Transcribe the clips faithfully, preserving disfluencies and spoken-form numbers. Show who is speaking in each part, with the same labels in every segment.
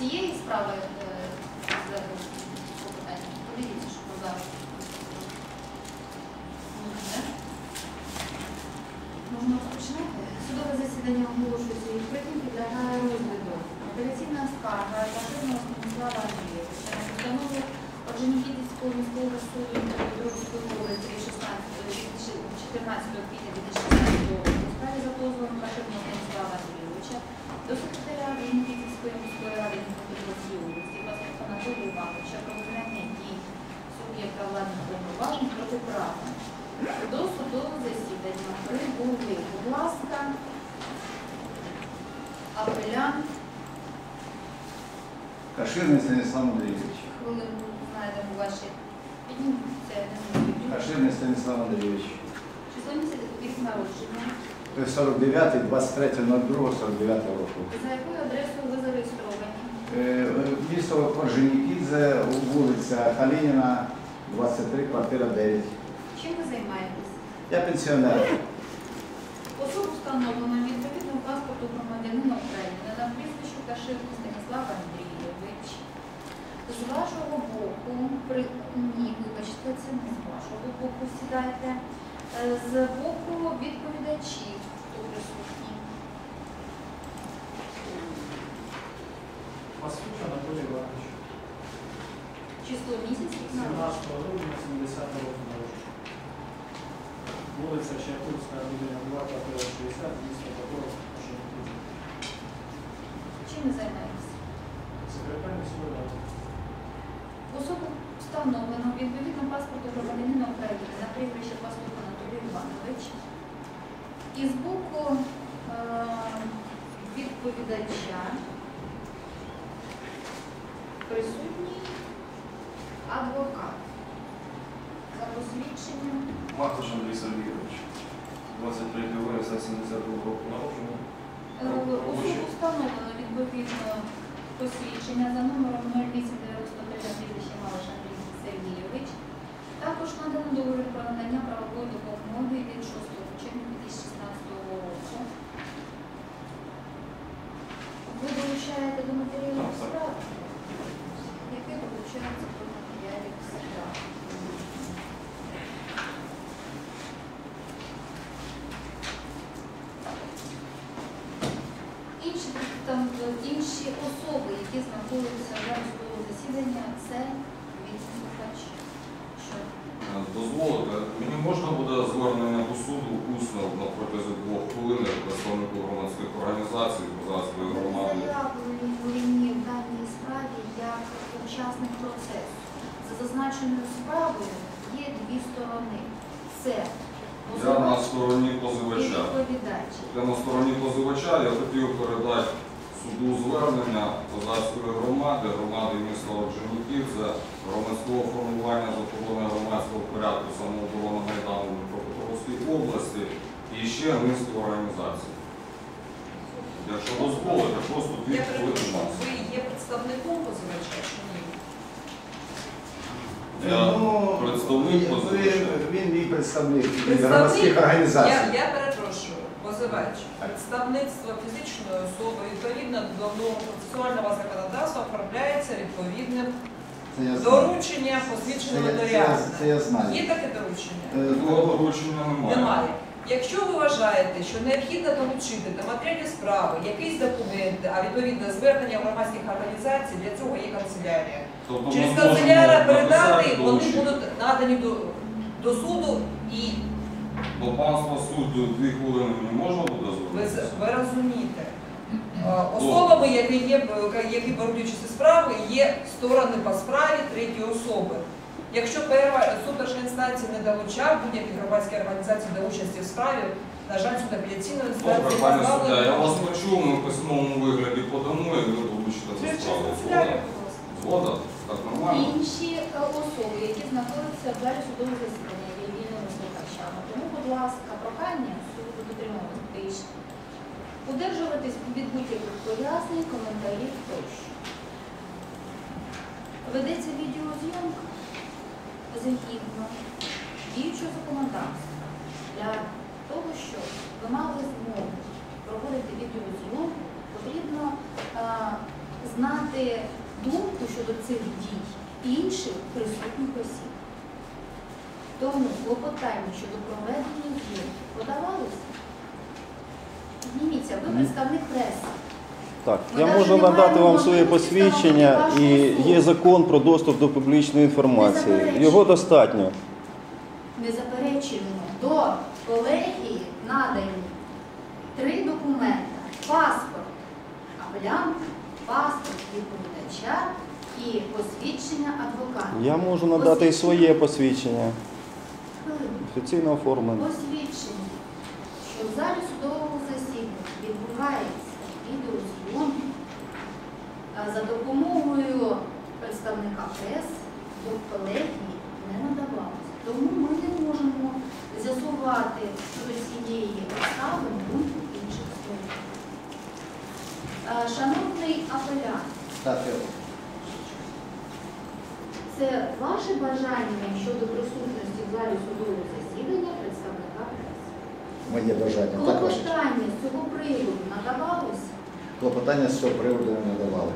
Speaker 1: цієї справи подивіться, що подали. Можна розпочинати? Судове засідання оголошується відкритим, підлягає розгляду. Апеляційна скарга Каширного Станіслава Андрійовича на постанову Орджонікідзевського міського суду Дніпропетровської області чотирнадцятого квітня дві тисячі шістнадцятого року у справі за позовом Каширного Станіслава Андрійовича до секретаря Орджонікідзевської міської ради Дніпропетровської області паспорта Анатолія Івановича про виконання дій суб'єкта владних повноважень протиправно. До судового засідання прибули, будь ласка, апелянт
Speaker 2: Каширний Станіслав Андрійович.
Speaker 1: Хвилинку, знайдемо ваші. Підніміться, не знаю.
Speaker 2: Каширний Станіслав Андрійович.
Speaker 1: Число місяця, рік народження.
Speaker 2: сорок дев'ятий, двадцять третього другого сорок дев'ятого року.
Speaker 1: За якою адресою ви зареєстровані?
Speaker 2: Місто Орджонікідзе, вулиця Калініна, двадцять три, квартира дев'ять.
Speaker 1: Чим ви займаєтесь?
Speaker 2: Я пенсіонер.
Speaker 1: Особу встановлено відповідному паспорту громадянина України на прізвище Каширний Станіслав Андрійович. З вашого боку, при... ні, вибачте, це не з вашого боку, сідайте. З боку відповідачів, хто присутній.
Speaker 3: Пасуч Анатолій Іванович.
Speaker 1: Число місяців?
Speaker 3: сімнадцятого грудня сімдесятого року народження. Вулиця Чайковська, будинок два, квартира шістдесят, місто Покровськ, Орджонікідзе.
Speaker 1: Чим ви займаєтесь?
Speaker 3: Секретар міської ради.
Speaker 1: Особу встановлено відповідно паспорту громадянина України на прізвище паспорта Анатолій Іванович. І з боку е відповідача присутній адвокат. За посвідченням.
Speaker 4: Мартуш Андрій Сергійович, двадцять третього вересня сімдесят другого року народження.
Speaker 1: Особу встановлено відповідно посвідчення за номером нуль вісім дев'яносто три на прізвище Малиш Андрій Сергійович. Також надано договір про надання правової допомоги від шостого червня дві тисячі шістнадцятого року. Ви долучаєте до матеріалів справи, які долучаються до матеріалів справи. Інші, там, інші особи, які знаходяться в судового засідання, це відслухач. Що?
Speaker 4: Дозволите, мені можна буде звернення до суду усно на протязі двох хвилин як представнику громадських організацій, козацької громади.
Speaker 1: Заявлені в даній справі як учасник процесу. За зазначеною справою є дві сторони. Це
Speaker 4: Я на стороні позивача. Я на стороні позивача, я хотів передати суду звернення козацької громади, громади міста Орджонікідзе, громадського формування з охорони громадського порядку самооборони Майдану в Дніпропетровській області і ще низку організацій. Якщо дозволите, просто дві хвилини нас.
Speaker 5: Ви є представником позивача чи ні?
Speaker 4: Я представник позивача.
Speaker 2: Він і представник громадських організацій.
Speaker 5: Я, я перепрошую, позивач. Представництво фізичної особи відповідно до процесуального законодавства оформляється відповідним дорученням посвідчення нотаріально.
Speaker 2: Це я знаю.
Speaker 5: Є таке доручення?
Speaker 4: Такого доручення немає.
Speaker 5: Немає. Якщо ви вважаєте, що необхідно долучити до матеріалів справи якісь документи, а відповідно звернення громадських організацій, для цього є канцелярія.
Speaker 4: Тобто
Speaker 5: Через
Speaker 4: ми
Speaker 5: канцелярія
Speaker 4: зможемо
Speaker 5: передати,
Speaker 4: написати
Speaker 5: вони
Speaker 4: доручення.
Speaker 5: будуть надані до, до суду і
Speaker 4: До панства суду дві хвилини не можна буде
Speaker 5: ви,
Speaker 4: звернутися?
Speaker 5: ви розумієте. Е, Особами, які є, які беруть участь у справі, є сторони по справі, треті особи. Якщо перша суд першої інстанції не долучав будь-які громадські організації до участі в справі, на жаль, суд апеляційної
Speaker 4: Добре,
Speaker 5: інстанції
Speaker 4: пане суддя,
Speaker 5: позбавлений.
Speaker 4: я вас почув, ми в письмовому вигляді подамо і ви долучите до справи. Згода? Згода? Так нормально?
Speaker 1: інші особи, які знаходяться в залі судового засідання, є вільними слухачами. Тому, будь ласка, прохання суду дотримуватись, удержуватись від будь-яких пояснень, коментарів тощо. Ведеться відеозйомка згідно діючого законодавства для того, щоб ви мали змогу проводити відеозйомку, потрібно а, знати думку щодо цих дій інших присутніх осіб. Тому клопотання щодо проведення зйомки подавалося. Підніміться, ви представник преси.
Speaker 6: Так,
Speaker 1: Ми
Speaker 6: я
Speaker 1: навіть
Speaker 6: можу
Speaker 1: не
Speaker 6: надати
Speaker 1: маємо
Speaker 6: вам своє
Speaker 1: можливості
Speaker 6: посвідчення,
Speaker 1: встановити
Speaker 6: і
Speaker 1: вашу
Speaker 6: є
Speaker 1: особу.
Speaker 6: закон про доступ до публічної інформації.
Speaker 1: заперечую.
Speaker 6: Його достатньо.
Speaker 1: Не заперечуємо. До колегії надані три документи. Паспорт апелянта, паспорт відповідача і посвідчення адвоката.
Speaker 6: Я можу надати і своє посвідчення,
Speaker 1: Хвилину.
Speaker 6: офіційно оформлене.
Speaker 1: Посвідчення, що в залі судового засідання відбувається відеозйомка а за допомогою представника преси до колегії не надавалося. Тому ми не можемо з'ясувати щодо цієї обставини думку інших сторон. А, Шановний апелянт,
Speaker 2: Так,
Speaker 1: це ваше бажання щодо присутності в залі судового засідання представника преси?
Speaker 2: моє бажання. Так, ваше.
Speaker 1: Клопотання з цього приводу надавалося?
Speaker 2: Клопотання з цього приводу не надавали.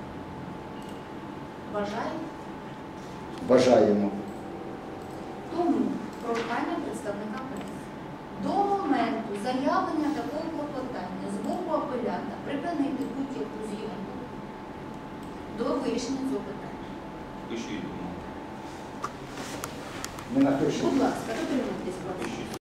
Speaker 1: Бажаю.
Speaker 2: Бажаємо.
Speaker 1: Тому прохання представника преси. До моменту заявлення такого клопотання з боку апелянта припинити будь-яку зйомку до вирішення цього питання.
Speaker 4: Пишіть.
Speaker 2: Ми напишемо.
Speaker 1: Будь ласка, дотримуйтесь процесу.